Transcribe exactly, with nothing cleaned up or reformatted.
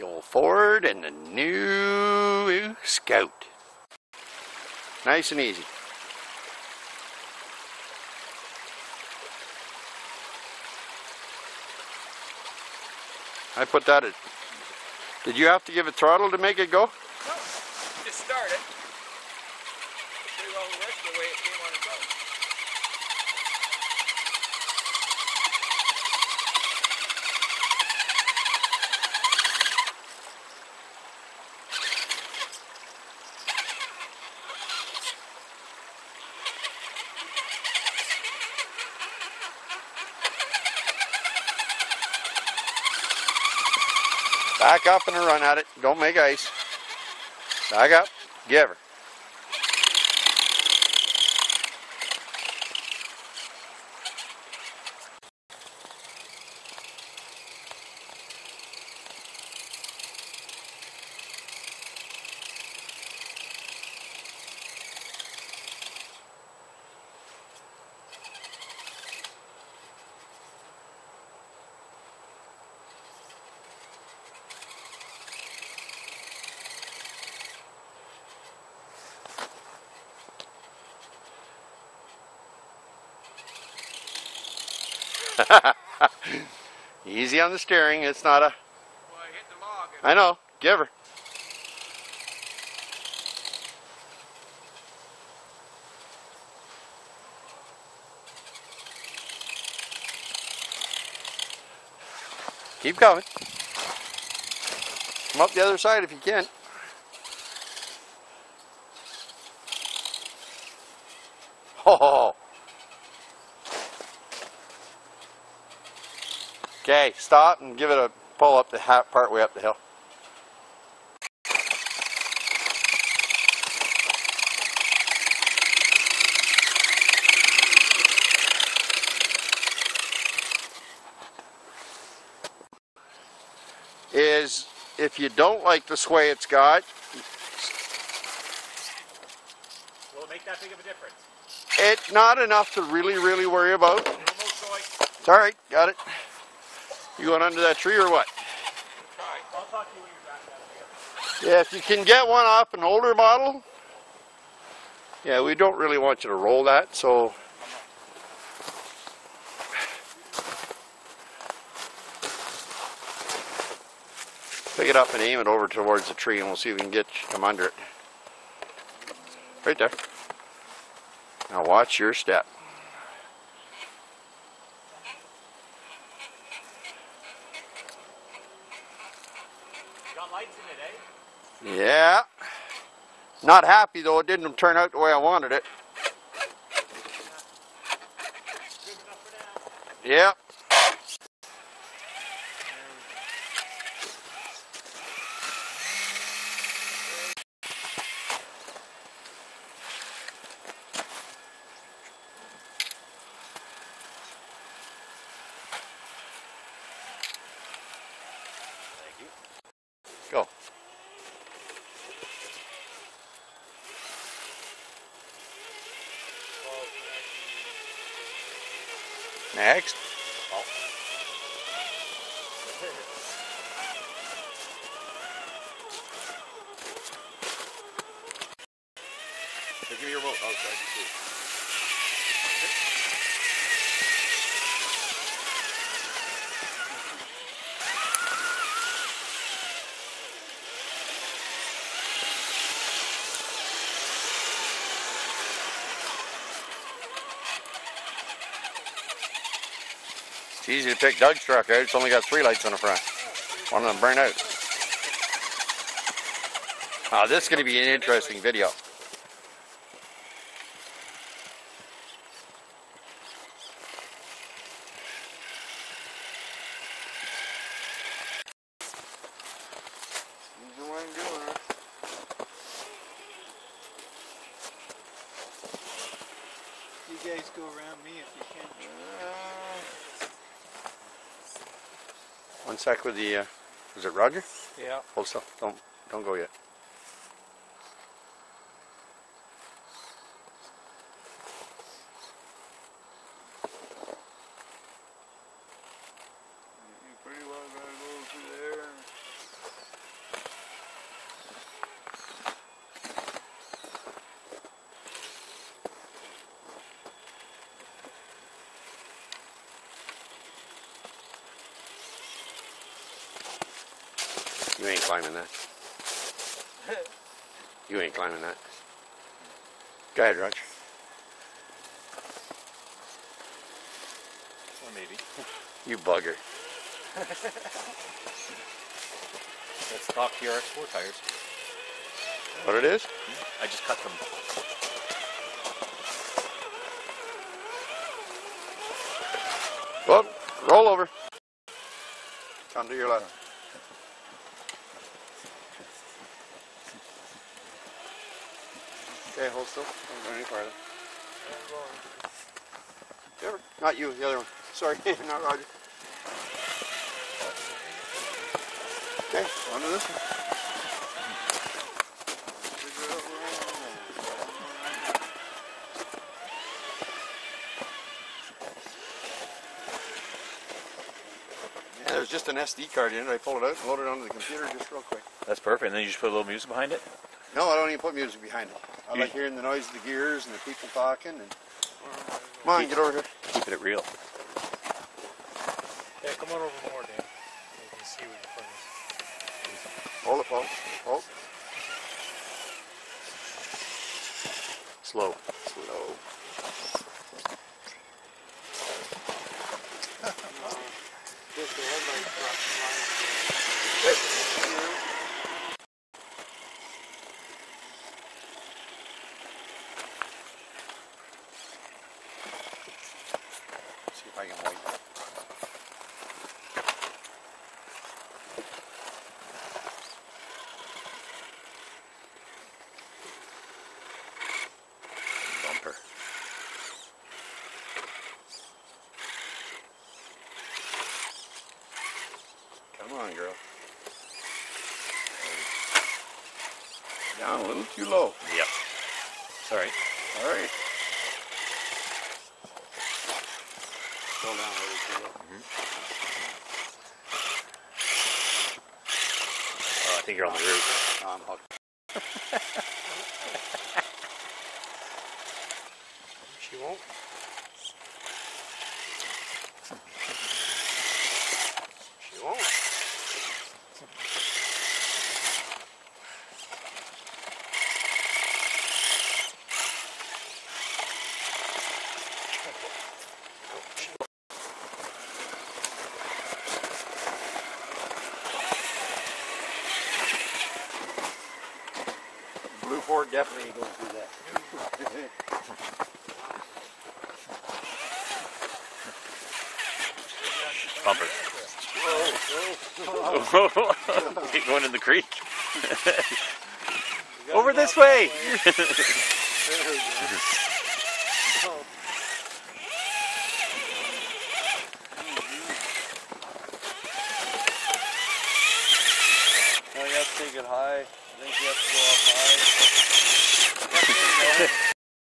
The old Ford and the new Scout. Nice and easy. I put that at... Did you have to give it throttle to make it go? No, just start it. Pretty well the rest of the way it came on its own. Back up and a run at it. Don't make ice. Back up. Give her. Easy on the steering. It's not a... Well, I hit the log. I know. Give her. Keep coming. Come up the other side if you can. Oh. Okay, stop and give it a pull up the part way up the hill. Is if you don't like the sway it's got. Will it make that big of a difference? It's not enough to really, really worry about. No more soy. It's alright, got it. You going under that tree or what? Alright, I'll talk to you when you're back down here. Yeah, if you can get one off an older model. Yeah, we don't really want you to roll that, so. Pick it up and aim it over towards the tree and we'll see if we can get you come under it. Right there. Now watch your step. You got lights in it, eh? Yeah. Not happy though, it didn't turn out the way I wanted it. Good enough for now. Yep. Go. Next. Oh. Give me your remote. Oh, sorry, you see. It's easy to pick Doug's truck out. It's only got three lights on the front. One of them burned out. Oh, this is going to be an interesting video. Easy one doing it. You guys go around me if you can. One sec with the, uh, is it Roger? Yeah. Hold still. Don't, don't go yet. You pretty well gotta go through there. You ain't climbing that. You ain't climbing that. Go ahead, Roger. Or maybe. You bugger. That's stock T R X four tires. What it is? I just cut them. Well, roll over. Come to your left. Okay, hold still. Don't go any farther. Never. Not you, the other one. Sorry, not Roger. Okay, on to this one. Yeah, there's just an S D card in it. I pull it out and load it onto the computer just real quick. That's perfect. And then you just put a little music behind it? No, I don't even put music behind it. I You- like hearing the noise of the gears and the people talking. And come on, get over here. Keeping it real. Yeah, come on over more, Dan. You can see what your front is. Hold it, Paul. Hold. Slow. Slow. Just the headlights dropped line. See if I can wait. Bumper. Come on, girl. Down a little too low. Yep. Sorry. All right. Slow down a little too low. Oh, I think you're on the roof. No, I'm hooked. She won't. She won't. Blue Ford definitely ain't going to do that. Bumper. Keep going in the creek. Over this way. Now you have to take it high. I think you have to go up high.